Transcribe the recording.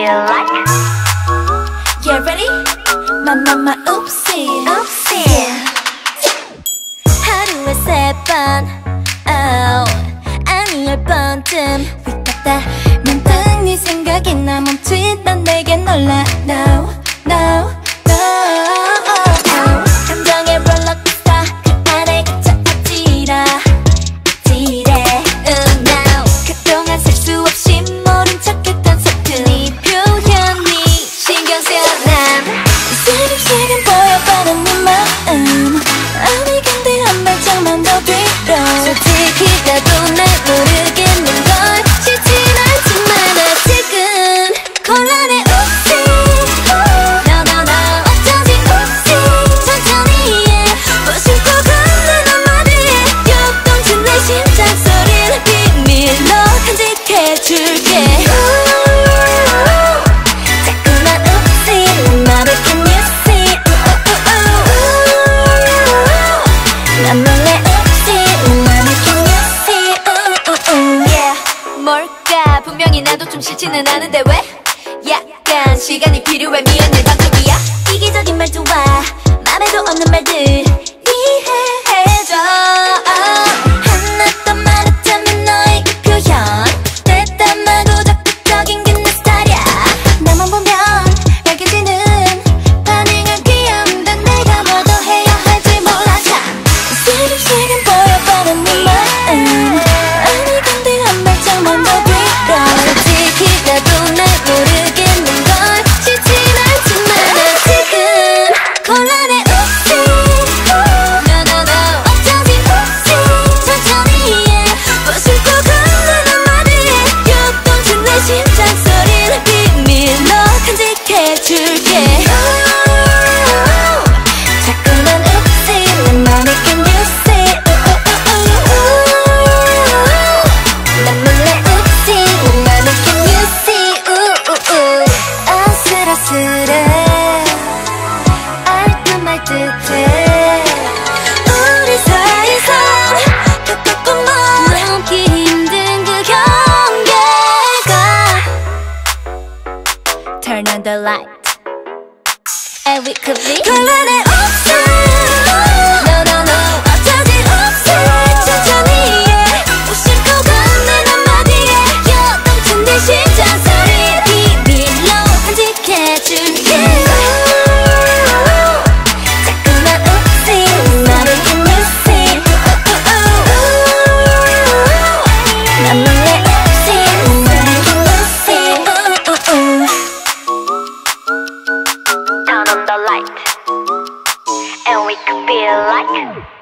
feel like. Get ready? My oopsie, Oopsie. yeah. 하루에 3번, oh, 아니 10번쯤 위갔다 문득 네 생각이 나 멈칫 난 내게 놀라. No, no, no. 감정의 롤러코스터 그 안에 갇혀 아찔해. No. 그동안 셀 수 없이 모른 척했던 서툰 표현이 신경 쓰여. 난 슬금슬금 보여가는 네 마음 아니 근데 한 발짝만 더 뒤로 솔직히 나도 날 모르겠는걸 싫진 않지만 아직은 곤란해. 옵시 No no no 어쩌지 옵시 천천히 해 무심코 건넨 한마디에 요동친 내 심장 소리는 비밀로 간직해줄게. 자꾸만 옵시 내 말을 can you see. 난 몰래 옵시 내 말을 can you see. Yeah. 뭘까 분명히 나도 좀 싫지는 않은데 왜 약간 시간이 필요해. 미안해 방송이야. 이기적인 말투와 맘에도 없는 말들 이해해줘. 하나도 말했다면 너의 그 표현 대담하고 적극적인 게 내 스타일이야. 나만 보면 밝혀지는 반응은 귀여운데 내가 뭐 더 해야 할지 몰라. 슬금슬금 보여버린 네 마음 아니 근데 한 발짝만 더 뒤로 솔직히 나도 날 모르겠는걸 싫진 않지만 아직은 곤란해. 옵시 No no no 어쩌지 옵시 천천히 해 무심코 건넨 한마디에 요동친 내 심장 소리는 비밀로 간직해줄게. 자꾸만 옵시 내 말을 can you see. 난 몰래 옵시 내 말을 can you see. 아슬아슬해 알 듯 말 듯해 우리 사이에서 톡톡톡 넘기 힘든 그 경계가. Turn on the light and we could be 곤란해. 옵시 No no no 어쩌지 옵시 천천히 해 무심코 건넨 한마디에 요동친 네 심장 소리에 비밀로 간직해줄게. 자꾸만 옵시 내 말을 can you see. 난 몰래 옵시 내 말을 can you see. Turn on the light, and we could feel like.